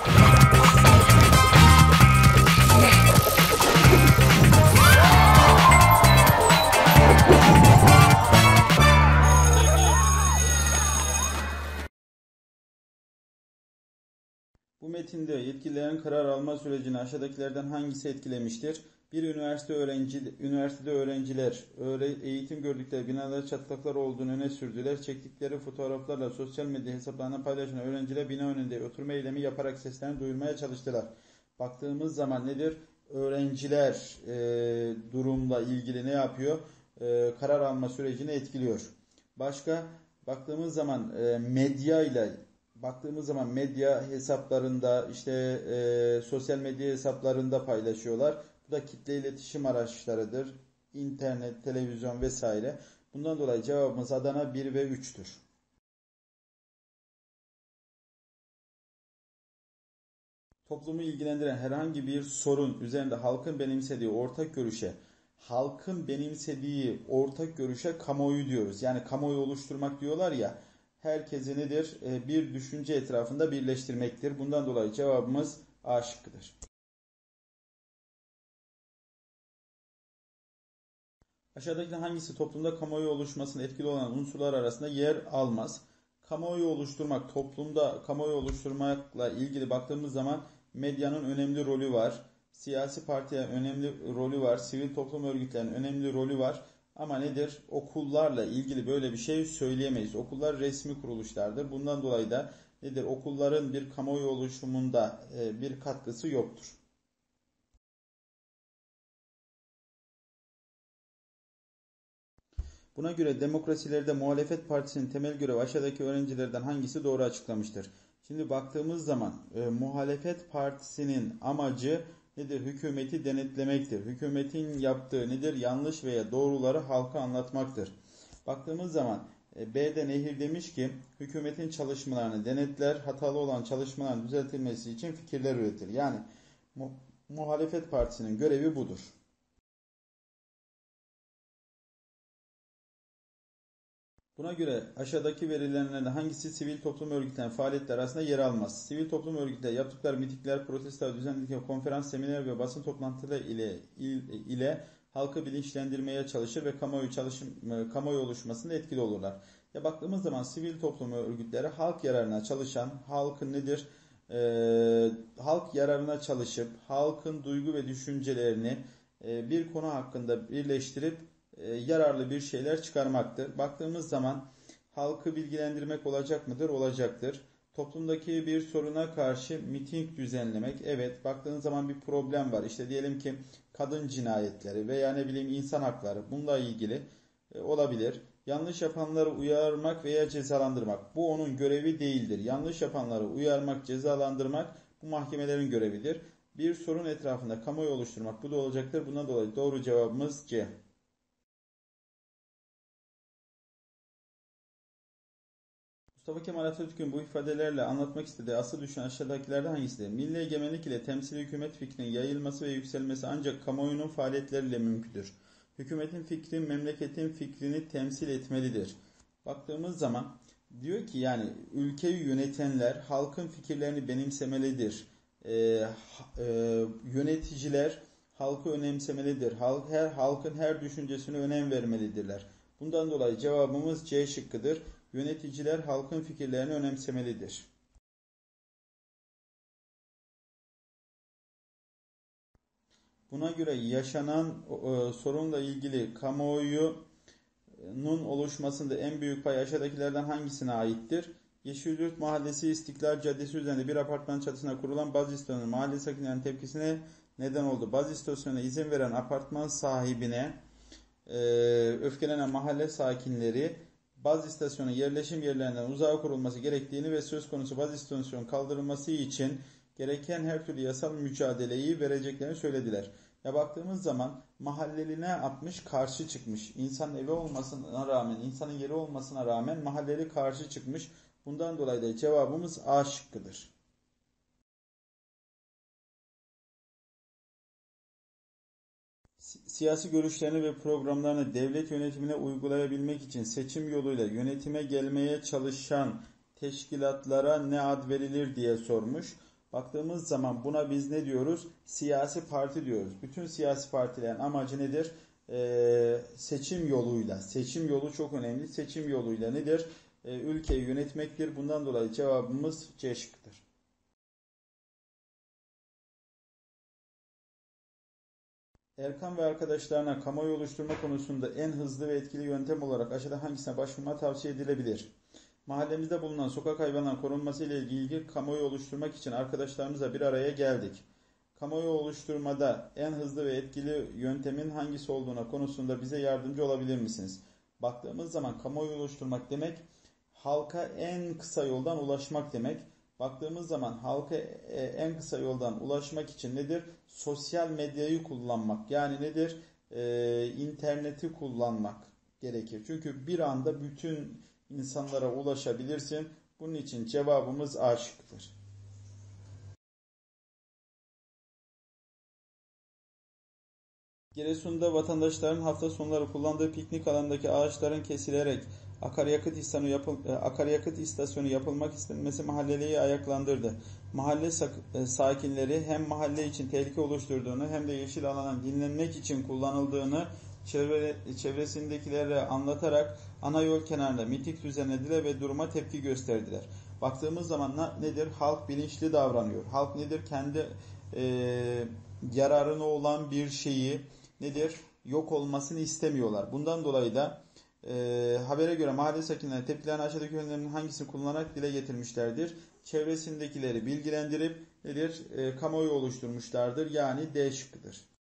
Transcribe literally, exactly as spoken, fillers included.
Bu metinde yetkililerin karar alma sürecini aşağıdakilerden hangisi etkilemiştir? Bir üniversite öğrenci, üniversitede öğrenciler eğitim gördükleri binalarda çatlaklar olduğunu öne sürdüler. Çektikleri fotoğraflarla sosyal medya hesaplarına paylaşan öğrenciler bina önünde oturma eylemi yaparak seslerini duyurmaya çalıştılar. Baktığımız zaman nedir? Öğrenciler e, durumla ilgili ne yapıyor? E, karar alma sürecini etkiliyor. Başka baktığımız zaman e, medya ile Baktığımız zaman medya hesaplarında işte e, sosyal medya hesaplarında paylaşıyorlar. Bu da kitle iletişim araçlarıdır. İnternet, televizyon vesaire. Bundan dolayı cevabımız Adana bir ve üç'tür. Toplumu ilgilendiren herhangi bir sorun üzerinde halkın benimsediği ortak görüşe, halkın benimsediği ortak görüşe kamuoyu diyoruz. Yani kamuoyu oluşturmak diyorlar ya. Herkesi nedir? Bir düşünce etrafında birleştirmektir. Bundan dolayı cevabımız A şıkkıdır. Aşağıdaki hangisi toplumda kamuoyu oluşmasına etkili olan unsurlar arasında yer almaz? Kamuoyu oluşturmak, toplumda kamuoyu oluşturmakla ilgili baktığımız zaman medyanın önemli rolü var. Siyasi partilerin önemli rolü var. Sivil toplum örgütlerinin önemli rolü var. Ama nedir? Okullarla ilgili böyle bir şey söyleyemeyiz. Okullar resmi kuruluşlardır. Bundan dolayı da nedir? Okulların bir kamuoyu oluşumunda bir katkısı yoktur. Buna göre demokrasilerde muhalefet partisinin temel görevi aşağıdaki öğrencilerden hangisi doğru açıklamıştır? Şimdi baktığımız zaman e, muhalefet partisinin amacı nedir? Hükümeti denetlemektir. Hükümetin yaptığı nedir? Yanlış veya doğruları halka anlatmaktır. Baktığımız zaman e, B'de Nehir demiş ki hükümetin çalışmalarını denetler, hatalı olan çalışmaların düzeltilmesi için fikirler üretir. Yani mu muhalefet partisinin görevi budur. Buna göre aşağıdaki verilenlerden hangisi sivil toplum örgütlerinin faaliyetleri arasında yer almaz? Sivil toplum örgütleri yaptıkları mitingler, protestolar, düzenledikleri konferans, seminer ve basın toplantıları ile, ile halkı bilinçlendirmeye çalışır ve kamuoyu, çalışım, kamuoyu oluşmasında etkili olurlar. Ya baktığımız zaman sivil toplum örgütleri halk yararına çalışan, halkın nedir? Ee, halk yararına çalışıp, halkın duygu ve düşüncelerini e, bir konu hakkında birleştirip yararlı bir şeyler çıkarmaktır. Baktığımız zaman halkı bilgilendirmek olacak mıdır? Olacaktır. Toplumdaki bir soruna karşı miting düzenlemek. Evet, baktığınız zaman bir problem var. İşte diyelim ki kadın cinayetleri veya ne bileyim insan hakları bununla ilgili olabilir. Yanlış yapanları uyarmak veya cezalandırmak. Bu onun görevi değildir. Yanlış yapanları uyarmak, cezalandırmak bu mahkemelerin görevidir. Bir sorun etrafında kamuoyu oluşturmak bu da olacaktır. Bundan dolayı doğru cevabımız C. Mustafa Kemal Atatürk'ün bu ifadelerle anlatmak istediği asıl düşen aşağıdakilerden hangisidir? Milli egemenlik ile temsili hükümet fikrinin yayılması ve yükselmesi ancak kamuoyunun faaliyetleriyle mümkündür. Hükümetin fikri memleketin fikrini temsil etmelidir. Baktığımız zaman diyor ki yani ülkeyi yönetenler halkın fikirlerini benimsemelidir. Ee, e, yöneticiler halkı önemsemelidir. Halk, her, halkın her düşüncesine önem vermelidirler. Bundan dolayı cevabımız C şıkkıdır. Yöneticiler halkın fikirlerini önemsemelidir. Buna göre yaşanan e, sorunla ilgili kamuoyunun oluşmasında en büyük pay aşağıdakilerden hangisine aittir? Yeşilyurt Mahallesi İstiklal Caddesi üzerinde bir apartman çatısına kurulan baz istasyonu mahalle sakinlerinin tepkisine neden oldu. Baz istasyonuna izin veren apartman sahibine e, öfkelenen mahalle sakinleri baz istasyonu yerleşim yerlerinden uzağa kurulması gerektiğini ve söz konusu baz istasyonunun kaldırılması için gereken her türlü yasal mücadeleyi vereceklerini söylediler. Ya baktığımız zaman mahalleli ne yapmış? Karşı çıkmış. İnsanın evi olmasına rağmen, insanın yeri olmasına rağmen mahalleli karşı çıkmış. Bundan dolayı da cevabımız A şıkkıdır. Siyasi görüşlerini ve programlarını devlet yönetimine uygulayabilmek için seçim yoluyla yönetime gelmeye çalışan teşkilatlara ne ad verilir diye sormuş. Baktığımız zaman buna biz ne diyoruz? Siyasi parti diyoruz. Bütün siyasi partilerin amacı nedir? Ee, seçim yoluyla. Seçim yolu çok önemli. Seçim yoluyla nedir? Ee, ülkeyi yönetmektir. Bundan dolayı cevabımız C şıkkıdır. Erkan ve arkadaşlarına kamuoyu oluşturma konusunda en hızlı ve etkili yöntem olarak aşağıda hangisine başvurma tavsiye edilebilir? Mahallemizde bulunan sokak hayvanlarının korunması ile ilgili kamuoyu oluşturmak için arkadaşlarımızla bir araya geldik. Kamuoyu oluşturmada en hızlı ve etkili yöntemin hangisi olduğuna konusunda bize yardımcı olabilir misiniz? Baktığımız zaman kamuoyu oluşturmak demek halka en kısa yoldan ulaşmak demek. Baktığımız zaman halka en kısa yoldan ulaşmak için nedir? Sosyal medyayı kullanmak. Yani nedir? Ee, interneti kullanmak gerekir. Çünkü bir anda bütün insanlara ulaşabilirsin. Bunun için cevabımız A şıkkıdır. Giresun'da vatandaşların hafta sonları kullandığı piknik alanındaki ağaçların kesilerek akaryakıt istasyonu, yapıl akaryakıt istasyonu yapılmak istenmesi mahalleliyi ayaklandırdı. Mahalle sakinleri hem mahalle için tehlike oluşturduğunu hem de yeşil alanın dinlenmek için kullanıldığını çevre, çevresindekilere anlatarak ana yol kenarında miting düzenlediler ve duruma tepki gösterdiler. Baktığımız zaman nedir? Halk bilinçli davranıyor. Halk nedir? Kendi e, yararına olan bir şeyi nedir? Yok olmasını istemiyorlar. Bundan dolayı da e, habere göre mahalle sakinleri tepkilerini aşağıdaki yöntemlerin hangisini kullanarak dile getirmişlerdir? Çevresindekileri bilgilendirip nedir? E, kamuoyu oluşturmuşlardır. Yani D şıkkıdır.